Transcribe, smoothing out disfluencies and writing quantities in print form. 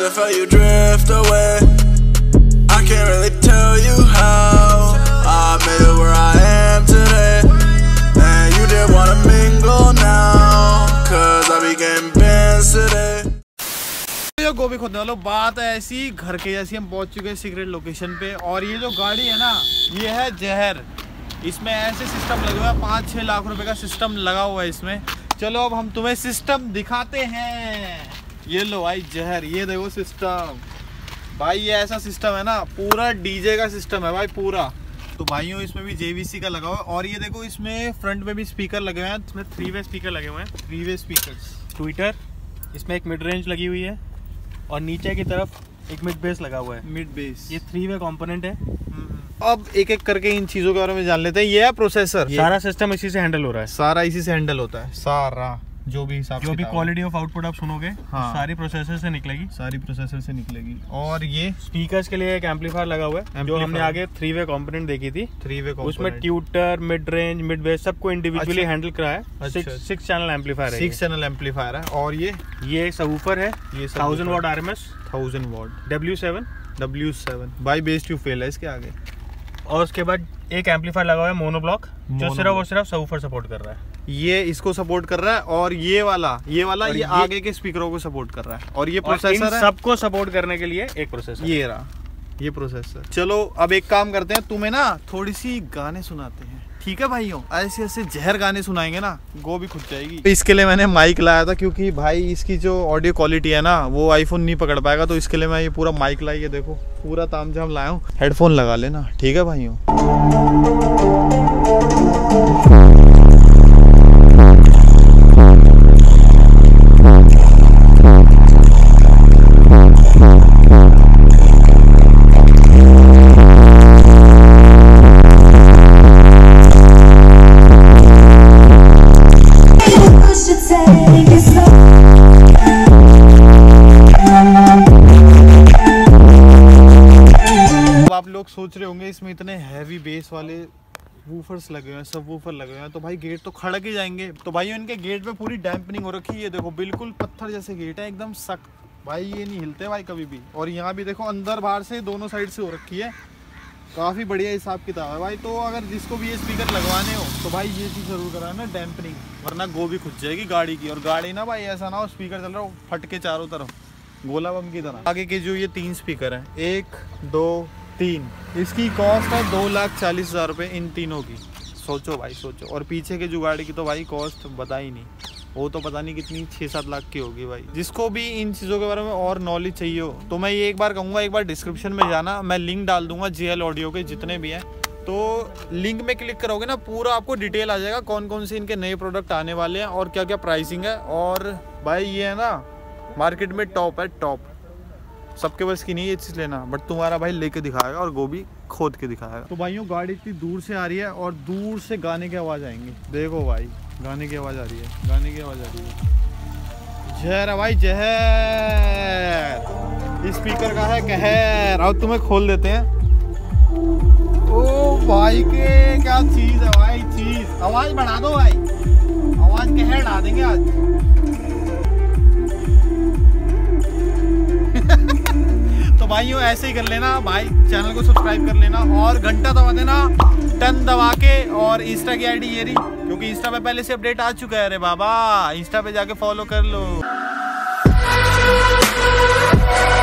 just felt you drift away. I can't really tell you how I made it where I am today. And you didn't wanna mingle now, cause I became bands today. गोभी खोदने वालों, बात है ऐसी घर के जैसी। हम पहुंच चुके हैं सीक्रेट लोकेशन पे और ये जो गाड़ी है ना, ये है जहर। इसमें ऐसे सिस्टम लगे हुआ है, 5-6 लाख रुपए का सिस्टम लगा हुआ है इसमें। चलो अब हम तुम्हें सिस्टम दिखाते हैं। ये लो भाई जहर, ये देखो सिस्टम भाई। ये ऐसा सिस्टम है ना, पूरा डीजे का सिस्टम है भाई पूरा। तो भाइयों इसमें भी JVC का लगा हुआ है और ये देखो इसमें फ्रंट में भी स्पीकर लगे हुए हैं। इसमें 3-वे स्पीकर लगे हुए हैं, 3-वे स्पीकर्स। ट्विटर, इसमें एक मिड रेंज लगी हुई है और नीचे की तरफ एक मिड बेस लगा हुआ है। मिड बेस, ये 3-वे कंपोनेंट है। अब एक एक करके इन चीजों के बारे में जान लेते हैं। ये है प्रोसेसर, सारा सिस्टम इसी से हैंडल हो रहा है। सारा इसी से हैंडल होता है, सारा जो भी हिसाब, जो भी क्वालिटी ऑफ आउटपुट आप सुनोगे, हाँ, सारी प्रोसेसर से निकलेगी, सारी प्रोसेसर से निकलेगी। और ये स्पीकर्स के लिए एक एम्पलीफायर लगा हुआ है, जो हमने आगे 3-वे कंपोनेंट देखी थी। 3-वे उसमें tweeter, mid range, mid bass सबको इंडिविजुअली हैंडल करा है। 6 चैनल एम्पलीफायर है, 6 चैनल एम्पलीफायर है। और ये सबवूफर है, ये 1000 watt RMS, 1000 watt W7 by bass tube फेल है इसके आगे। और उसके बाद एक एम्पलीफायर लगा हुआ है मोनोब्लॉक, जो सिर्फ और सिर्फ सबवूफर सपोर्ट कर रहा है। ये इसको सपोर्ट कर रहा है और ये वाला ये आगे के स्पीकरों को सपोर्ट कर रहा है। और ये प्रोसेसर है, सबको सपोर्ट करने के लिए एक प्रोसेसर, ये रहा ये प्रोसेसर। चलो अब एक काम करते हैं, तुम्हें ना थोड़ी सी गाने सुनाते हैं, ठीक है भाइयों? ऐसे ऐसे जहर गाने सुनाएंगे ना, गो भी खुद जाएगी। इसके लिए मैंने माइक लाया था, क्योंकि भाई इसकी जो ऑडियो क्वालिटी है ना, वो आईफोन नहीं पकड़ पाएगा। तो इसके लिए मैं ये पूरा माइक लाई, ये देखो पूरा तामझाम लाया हूँ। हेडफोन लगा लेना, ठीक है भाइयों? आप लोग सोच रहे होंगे इसमें इतने हैवी बेस वाले वूफर्स लगे हुए हैं, सब वूफर लगे हुए हैं, तो भाई गेट तो खड़क ही जाएंगे। तो भाई इनके गेट पे पूरी डैम्पनिंग हो रखी है, देखो बिल्कुल पत्थर जैसे गेट है, एकदम सख्त भाई, ये नहीं हिलते भाई कभी भी। और यहाँ भी देखो अंदर बाहर से दोनों साइड से हो रखी है, काफ़ी बढ़िया हिसाब किताब है भाई। तो अगर जिसको भी ये स्पीकर लगवाने हो तो भाई ये चीज़ जरूर कराना, डैम्पनिंग, वरना गो भी खुद जाएगी गाड़ी की। और गाड़ी ना भाई ऐसा ना हो स्पीकर चल रहा हो फट के चारों तरफ गोला बम की तरह। आगे के जो ये 3 स्पीकर हैं, 1, 2, 3, इसकी कॉस्ट है 2,40,000 रुपये इन तीनों की। सोचो भाई सोचो। और पीछे के जो गाड़ी की तो भाई कॉस्ट बता ही नहीं, वो तो पता नहीं कितनी 6-7 लाख की होगी भाई। जिसको भी इन चीज़ों के बारे में और नॉलेज चाहिए हो तो मैं ये एक बार कहूँगा, एक बार डिस्क्रिप्शन में जाना, मैं लिंक डाल दूंगा JL ऑडियो के जितने भी हैं। तो लिंक में क्लिक करोगे ना, पूरा आपको डिटेल आ जाएगा कौन कौन से इनके नए प्रोडक्ट आने वाले हैं और क्या क्या प्राइसिंग है। और भाई ये है ना मार्केट में टॉप है, टॉप। सबके बस की नहीं ये चीज़ लेना, बट तुम्हारा भाई लेके दिखाएगा और गोभी खोद के दिखाएगा। तो भाइयों गाड़ी इतनी दूर से आ रही है और दूर से गाने की आवाज़ आएंगी। देखो भाई गाने की आवाज़ आ रही है, गाने की आवाज़ आ रही है। जहर है भाई जहर, स्पीकर का है कहर। अब तुम्हें खोल देते हैं। ओ भाई के क्या चीज़ है भाई, चीज़। आवाज़ बढ़ा दो भाई, आवाज़ कहर डाल देंगे आज। तो भाइयों ऐसे ही कर लेना भाई, चैनल को सब्सक्राइब कर लेना और घंटा दबा देना, टन दबा के। और इंस्टा की आईडी ये रही, क्योंकि इंस्टा पे पहले से अपडेट आ चुका है। अरे बाबा इंस्टा पे जाके फॉलो कर लो।